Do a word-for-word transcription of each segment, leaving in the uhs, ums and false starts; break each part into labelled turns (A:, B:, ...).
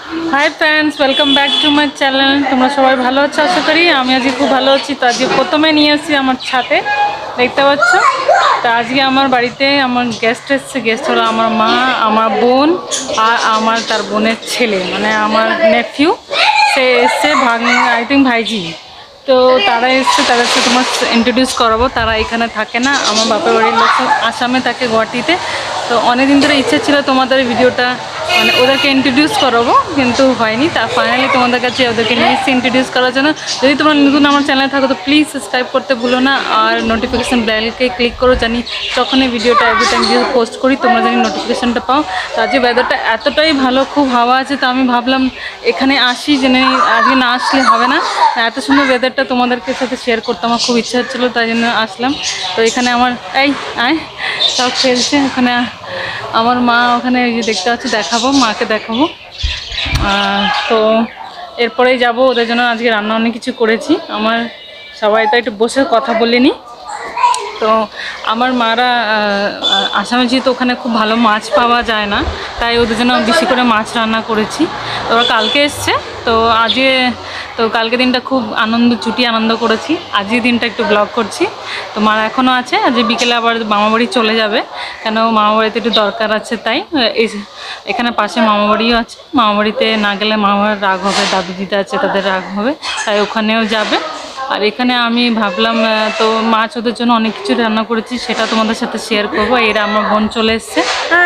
A: Hi friends welcome back to my channel. तुम्हारा सबाई भालो आछो आशा करी। आमी आज खूब भालो आछि। तो आज प्रथमे निये आसि आमार छाते देखते पाচ্ছো। तो आज के आमार बाड़ीते आमार गेस्ट एसेছে। गेस्ट हलो आमार मा, आमार बोन और आमार तार बोनेर छेले माने आमार नेफिउ से एसेছে भाग आई थिंक भाईजी। तो तारा एसेছে तादेরকে তোমার ইন্ট্রোডিউস করাবো। তারা এখানে থাকে না, আমার বাপের বাড়ির লোক আসামে থাকে গুয়াহাটিতে। তো অনেক দিন ধরে ইচ্ছা ছিল তোমাদের ভিডিওটা মানে ওদেরকে ইন্ট্রোডিউস করাবো কিন্তু হয়নি। তা ফাইনালি তোমাদের কাছে ওদেরকে নিয়ে এসে ইন্ট্রোডিউস করার জন্য। যদি তোমরা নতুন আমার চ্যানেলে থাকো তো প্লিজ সাবস্ক্রাইব করতে ভুলো না আর নোটিফিকেশান বেলকে ক্লিক করো জানি যখনই ভিডিওটা এভরি টাইম ভিডিও পোস্ট করি তোমরা জানি নোটিফিকেশানটা পাও। তো আজকে ওয়েদারটা এতটাই ভালো, খুব হাওয়া আছে। তো আমি ভাবলাম এখানে আসি জেনে আজকে না আসলে হবে না। এত সুন্দর ওয়েদারটা তোমাদেরকে সাথে শেয়ার করতে আমার খুব ইচ্ছা হচ্ছিলো, তাই জন্য আসলাম। তো এখানে আমার এই আয় সব খেলছে। ওখানে আমার মা ওখানে যে দেখতে পাচ্ছি দেখাবো, মাকে দেখাবো। তো এরপরেই যাব ওদের জন্য। আজকে রান্না অনেক কিছু করেছি। আমার সবাই তো একটু বসে কথা বলিনি। তো আমার মারা আসামে যেহেতু ওখানে খুব ভালো মাছ পাওয়া যায় না, তাই ওদের জন্য বেশি করে মাছ রান্না করেছি। ওরা কালকে এসছে, তো আজকে তো কালকে দিনটা খুব আনন্দ ছুটি আনন্দ করেছি। আজকের দিনটা একটু ব্লগ করছি। তো মারা এখনও আছে, আজ বিকেলে আবার মামাবাড়ি চলে যাবে, কেন মামাবাড়িতে একটু দরকার আছে। তাই এই এখানে পাশে মামাবাড়িও আছে। মামাবাড়িতে না গেলে মামার রাগ হবে, দাদু দিদা আছে তাদের রাগ হবে, তাই ওখানেও যাবে। আর এখানে আমি ভাবলাম তো মাছ ওদের জন্য অনেক কিছু রান্না করেছি, সেটা তোমাদের সাথে শেয়ার করবো। এরা আমার বোন চলে এসছে।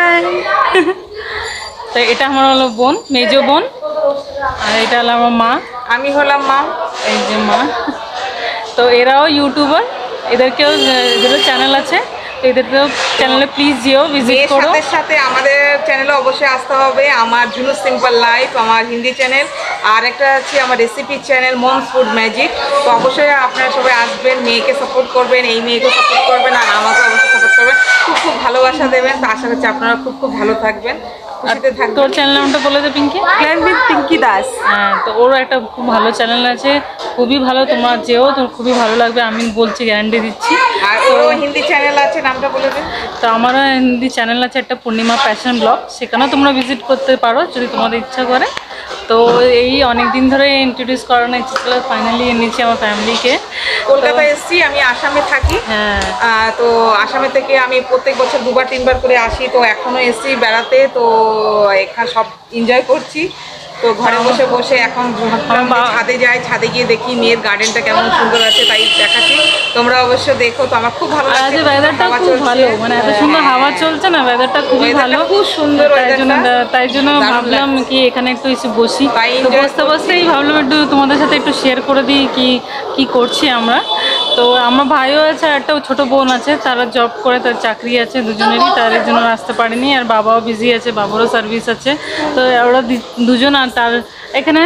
A: তো এটা আমার হলো বোন, মেজো বোন। আর এটা হলো আমার মা, আমি হলাম মা, এই যে মা। তো এরাও ইউটিউবার, এদেরকেও এদেরও চ্যানেল আছে। তো এদেরকেও চ্যানেলে প্লিজ যেও ভিজিট করো।
B: সাথে সাথে আমাদের চ্যানেলে অবশ্যই আসতে হবে। আমার জুনু সিম্পল লাইফ আমার হিন্দি চ্যানেল, আর একটা আছে আমার recipe channel mom's food magic. তো অবশ্যই আপনারা সবাই আসবেন, মেয়েকে সাপোর্ট করবেন, এই মেয়েকে সাপোর্ট করবেন আর আমাকে অবশ্যই সাপোর্ট করবেন। খুব খুব ভালোবাসা দেবেন। তো আশা করছি আপনারা খুব খুব ভালো থাকবেন, খুশিতে থাকবেন।
A: তোর চ্যানেল নামটা বলে দে পিঙ্কি।
B: Plan with Pinky Das.
A: হ্যাঁ, তো ওরও একটা খুব ভালো চ্যানেল আছে, খুবই ভালো। তোমরা যেও, তোর খুবই ভালো লাগবে, আমি বলছি, গ্যারান্টি দিচ্ছি।
B: আর ওরও হিন্দি চ্যানেল আছে, নামটা বলে দিন।
A: তো আমারও হিন্দি চ্যানেল আছে একটা, পূর্ণিমা প্যাশন ব্লগ। সেখানেও তোমরা ভিজিট করতে পারো যদি তোমাদের ইচ্ছা করে। তো এই অনেক দিন ধরে ইন্ট্রোডিউস করানোর ইচ্ছা ছিল, ফাইনালি এনেছি আমার ফ্যামিলিকে।
B: কলকাতায় এসেছি, আমি আসামে থাকি।
A: হ্যাঁ,
B: তো আসামে থেকে আমি প্রত্যেক বছর দুবার তিনবার করে আসি। তো এখনও এসেছি বেড়াতে। তো এখানে সব এনজয় করছি। তো ঘরে বসে বসে এখন ছাদে যাই, ছাদে গিয়ে দেখি মেয়ের গার্ডেনটা কেমন সুন্দর আছে, তাই দেখাচ্ছি। তোমরা অবশ্য দেখো। তো আমার খুব ভালো লাগছে,
A: ওয়েদারটা খুব ভালো, মানে এত সুন্দর হাওয়া চলছে না, ওয়েদারটা খুবই ভালো,
B: খুব সুন্দর।
A: তাই জন্য তাই জন্য ভাবলাম কি এখানে একটু এসে বসি। তো বসতে বসতেই ভাবলাম একটু তোমাদের সাথে একটু শেয়ার করে দিই কি কি করছি আমরা। তো আমার ভাইও আছে, একটা ছোটো বোন আছে, তারা জব করে, তার চাকরি আছে দুজনেরই, তাদের জন্য আসতে পারেনি। আর বাবাও বিজি আছে, বাবারও সার্ভিস আছে। তো ওরা দুজন। আর তার এখানে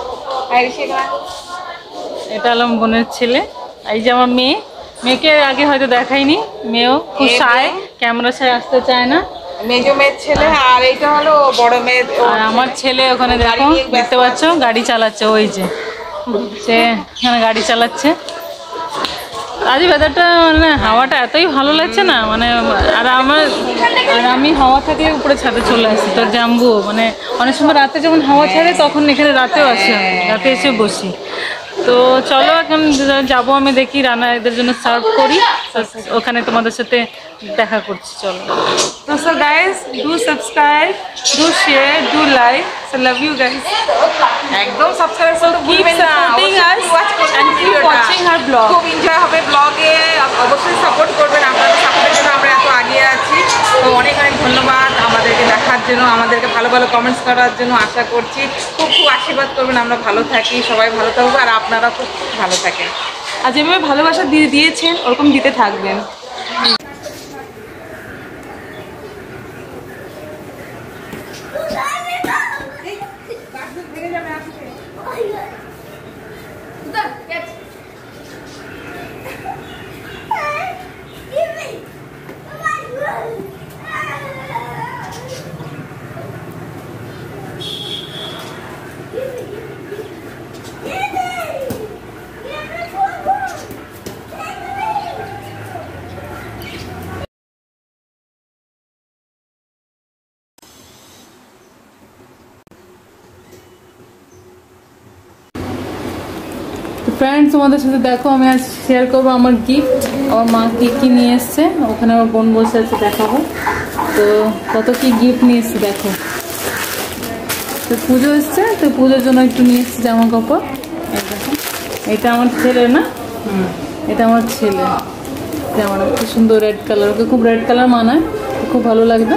A: এটা হলো বোনের ছেলে। এই যে আমার মেয়ে, মেয়েকে আগে হয়তো দেখাইনি। মেয়েও খুব শায়, ক্যামেরা ছায় আসতে চায় না।
B: মেজো মেয়ের ছেলে, আর এইটা হলো বড় মেয়ের।
A: আর আমার ছেলে ওখানে দেখো, দেখতে পাচ্ছ গাড়ি চালাচ্ছে, ওই যে সে এখানে গাড়ি চালাচ্ছে। আজ ওয়েদারটা মানে হাওয়াটা এতই ভালো লাগছে না, মানে আর আমার আর আমি হাওয়া থাকলে উপরে ছাদে চলে আসি। তো জাম্বু মানে অনেক সময় রাতে যখন হাওয়া ছাড়ে তখন এখানে রাতেও আসি, আমি রাতে এসে বসি। তো চলো এখন যাবো, আমি দেখি রান্না এদের জন্য সার্ভ করি, ওখানে তোমাদের সাথে দেখা করছি। চলো। তো so guys, do subscribe, do share, do like. So love you guys.
B: একদম সাবস্ক্রাইব করতে
A: ভুলবেন না,
B: supporting us
A: and keep watching her blog.
B: খুব এনজয় হবে ব্লগে, অবশ্যই সাপোর্ট করবেন। আপনাদের সাপোর্টের জন্য আমরা এত আগিয়ে আছি। তো অনেক অনেক ধন্যবাদ আমাদেরকে দেখার জন্য, আমাদেরকে ভালো ভালো কমেন্টস করার জন্য। আশা করছি খুব খুব আশীর্বাদ করবেন, আমরা ভালো থাকি, সবাই ভালো থাকবো, আর আপনারা খুব ভালো থাকেন।
A: আর যেভাবে ভালোবাসা দিয়ে দিয়েছেন ওরকম দিতে থাকবেন। ফ্রেন্ডস তোমাদের সাথে দেখো আমি আজ শেয়ার করবো আমার গিফট। আমার মা কি কি নিয়ে এসছে, ওখানে আমার বোন বসে আছে দেখাবো। তো কত কি গিফট নিয়ে এসছে দেখো। তো পুজো এসছে, তো পুজোর জন্য একটু নিয়ে এসছে জামা কাপড়। এই দেখো, এটা আমার ছেলে না, এটা আমার ছেলে জামাটা খুব সুন্দর রেড কালার, ওকে খুব রেড কালার মানায়, খুব ভালো লাগবে।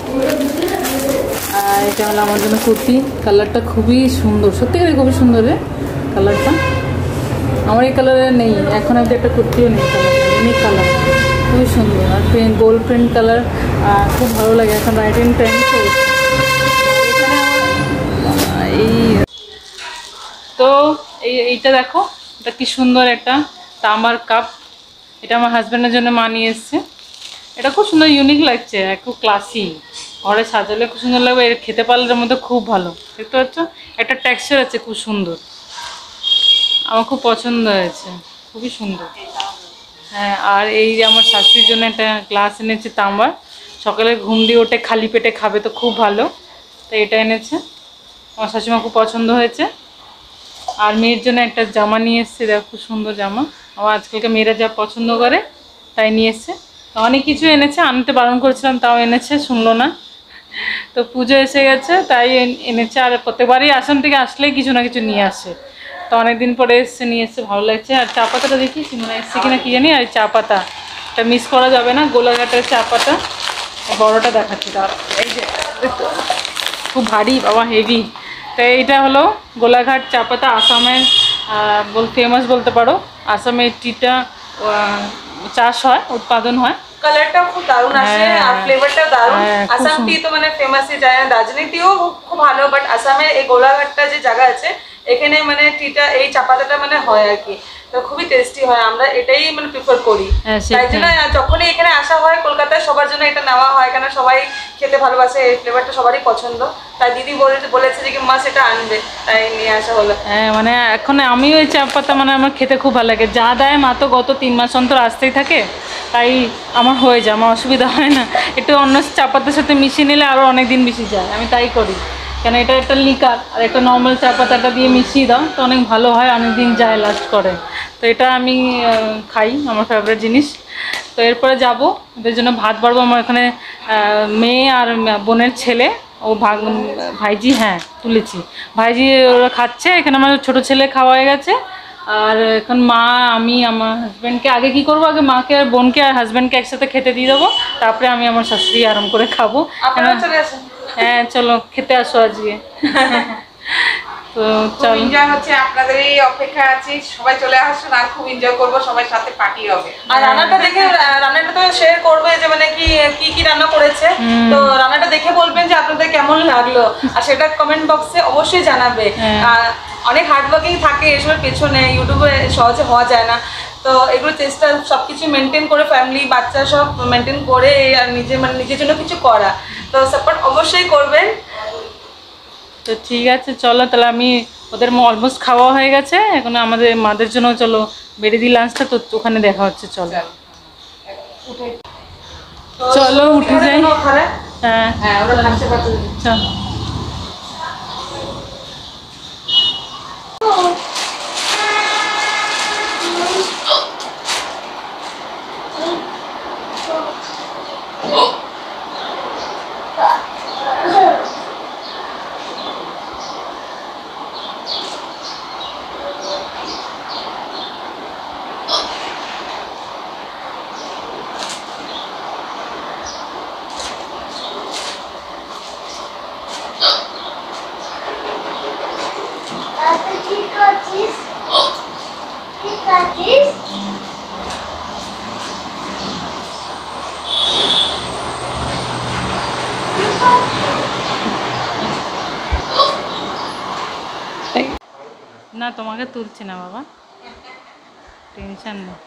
A: আর এটা হলো আমার জন্য কুর্তি, কালারটা খুবই সুন্দর, সত্যিকারে খুবই সুন্দর রে কালারটা। আমার এই কালারে নেই, এখন আমি একটা কুর্তিও নেই, কালার ইউনিক কালার, খুবই সুন্দর। আর প্রিন্ট গোল্ড প্রিন্ট কালার খুব ভালো লাগে, এখন রাইটিং ট্রেন্ড চলছে। এই তো এই এইটা দেখো, এটা কি সুন্দর একটা তামার কাপ, এটা আমার হাজব্যান্ডের জন্য মা নিয়ে এসছে। এটা খুব সুন্দর ইউনিক লাগছে, খুব ক্লাসি, ঘরে সাজালে খুব সুন্দর লাগবে। এর খেতে পারলে এর মধ্যে খুব ভালো, দেখতে পাচ্ছ একটা টেক্সচার আছে খুব সুন্দর, আমার খুব পছন্দ হয়েছে, খুবই সুন্দর। হ্যাঁ, আর এই যে আমার শাশুড়ির জন্য একটা গ্লাস এনেছে তাম্বার, সকালে ঘুম দিয়ে ওঠে খালি পেটে খাবে তো খুব ভালো, তো এটা এনেছে, আমার শাশুড়িমা খুব পছন্দ হয়েছে। আর মেয়ের জন্য একটা জামা নিয়ে এসছে, দেখো খুব সুন্দর জামা, আমার আজকালকে মেয়েরা যা পছন্দ করে তাই নিয়ে এসছে। অনেক কিছু এনেছে, আনতে বারণ করেছিলাম তাও এনেছে, শুনলো না। তো পুজো এসে গেছে তাই এনেছে, আর প্রত্যেকবারই আসাম থেকে আসলেই কিছু না কিছু নিয়ে আসে, তো অনেকদিন পরে এসছে, নিয়ে এসছে, ভালো লাগছে। আর চা পাতাটা দেখি মনে এসছে কিনা কি জানি, আর চা পাতা এটা মিস করা যাবে না, গোলাঘাটের চা পাতা বড়টা দেখাচ্ছি তার, এই যে খুব ভারী বাবা, হেভি। তো এইটা হলো গোলাঘাট চা পাতা, আসামের বল ফেমাস বলতে পারো, আসামের টিটা চাষ হয়, উৎপাদন হয়।
B: কালারটাও খুব দারুণ আসে আর ফ্লেভারটাও দারুণ। আসাম টি তো মানে ফেমাসই যায় না, দার্জিলিং টিও খুব ভালো, বাট আসামের এই গোলাঘাটটা যে জায়গা আছে এখানে মানে টিটা এই চা পাতাটা মানে হয় আর কি, তো খুবই টেস্টি হয়, আমরা এটাই মানে প্রিফার করি। তাই জন্য যখনই এখানে আসা হয় কলকাতায় সবার জন্য এটা নেওয়া হয়, কেন সবাই খেতে ভালোবাসে, এই ফ্লেভারটা সবারই পছন্দ। তাই দিদি বলেছে যে কি মা সেটা আনবে, তাই নিয়ে আসা হলো।
A: হ্যাঁ, মানে এখন আমি ওই চা পাতা মানে আমার খেতে খুব ভালো লাগে, যা দেয় মা তো গত তিন মাস অন্তর আসতেই থাকে, তাই আমার হয়ে যায়, আমার অসুবিধা হয় না। একটু অন্য চা পাতার সাথে মিশিয়ে নিলে আরও অনেক দিন বেশি যায়, আমি তাই করি। কেন এটা একটা লিকার আর একটা নর্মাল চা পাতাটা দিয়ে মিশিয়ে দাও তো অনেক ভালো হয়, অনেক দিন যায়, লাস্ট করে। তো এটা আমি খাই, আমার ফেভারিট জিনিস। তো এরপরে যাব, এদের জন্য ভাত বাড়বো। আমার এখানে মেয়ে আর বোনের ছেলে, ও ভাগ ভাইজি, হ্যাঁ তুলেছি, ভাইজি ওরা খাচ্ছে, এখানে আমার ছোটো ছেলে খাওয়া হয়ে গেছে। আর এখন মা, আমি, আমার হাজব্যান্ডকে আগে কি করবো, আগে মাকে আর বোনকে আর হাজব্যান্ডকে একসাথে খেতে দিয়ে দেবো, তারপরে আমি আমার শাশুড়ি আরাম করে খাবো। হ্যাঁ চলো খেতে আসো আজকে। তো চল,
B: এনজয় হচ্ছে, আপনাদের এই অপেক্ষা আছি, সবাই চলে আসুন আর খুব এনজয় করবো, সবার সাথে পার্টি হবে। আর রান্নাটা দেখে, রান্নাটা তো শেয়ার করবে যে মানে কি কি কি রান্না করেছে, তো রান্নাটা দেখে বলবেন যে আপনাদের কেমন লাগলো, আর সেটা কমেন্ট বক্সে অবশ্যই জানাবে। অনেক হার্ড ওয়ার্কিং থাকে এসবের পেছনে, ইউটিউবে সহজে হওয়া যায় না, তো এগুলো চেষ্টা সব কিছু মেনটেন করে, ফ্যামিলি বাচ্চা সব মেনটেন করে আর নিজে মানে নিজের জন্য কিছু করা, তো সাপোর্ট অবশ্যই করবেন।
A: তো ঠিক আছে চলো, তাহলে আমি ওদের অলমোস্ট খাওয়া হয়ে গেছে, এখন আমাদের মাদের জন্য চলো বেড়ে দিই লাঞ্চটা, তো ওখানে দেখা হচ্ছে। চলো চলো উঠে যাই। হ্যাঁ হ্যাঁ, চলো। না তোমাকে তুলছি না বাবা, টেনশন নেই।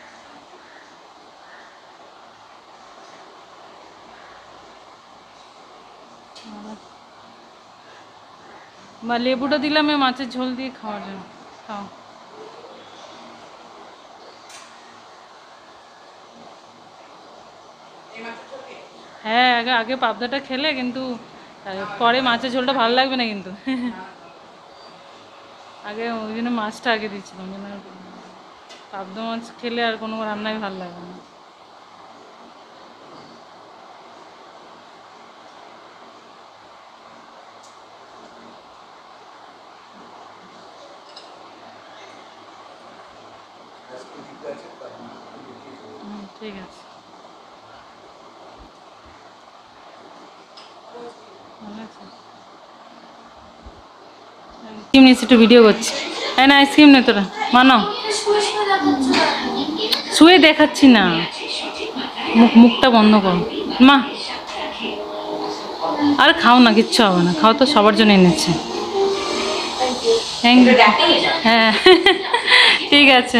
A: বা লেবুটা দিলাম এই মাছের ঝোল দিয়ে খাওয়ার জন্য, খাও। হ্যাঁ, আগে আগে পাবদাটা খেলে কিন্তু পরে মাছের ঝোলটা ভালো লাগবে না কিন্তু। আগে ওই জন্য মাছটা আগে দিয়েছিলাম, যেন পাবদা মাছ খেলে আর কোনো রান্নাই ভালো লাগে না। হুম, ঠিক আছে, ভালো আছে। আইসক্রিম নিয়েছি, একটু ভিডিও করছি। হ্যাঁ না, আইসক্রিম নে তোরা, মানো। শুয়ে দেখাচ্ছি না, মুখ মুখটা বন্ধ কর মা। আর খাও না, কিচ্ছু হবে না, খাও তো, সবার জন্য এনেছে। Thank you. হ্যাঁ ঠিক আছে।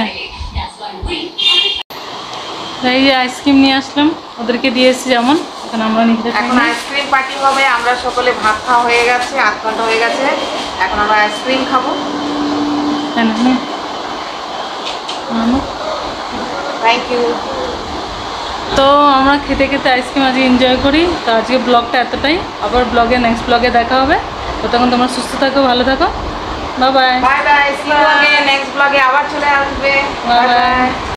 A: এই যে আইসক্রিম নিয়ে আসলাম, ওদেরকে দিয়েছি যেমন, এখন আমরা নিজেরা
B: এখন আইসক্রিম পার্টি হবে। আমরা সকলে ভাত খাওয়া হয়ে গেছে, আধ ঘন্টা হয়ে গেছে, এখন আমরা আইসক্রিম খাবো। Thank you.
A: তো আমরা খেতে খেতে আইসক্রিম আজকে এনজয় করি। তো আজকে ব্লগটা এতটাই, আবার ব্লগে নেক্সট ব্লগে দেখা হবে। তো তখন তোমরা সুস্থ থাকো, ভালো থাকো, bye bye.
B: Bye bye, see you again, next ব্লগে আবার চলে আসবে।
A: Bye
B: bye
A: bye.
B: বাই।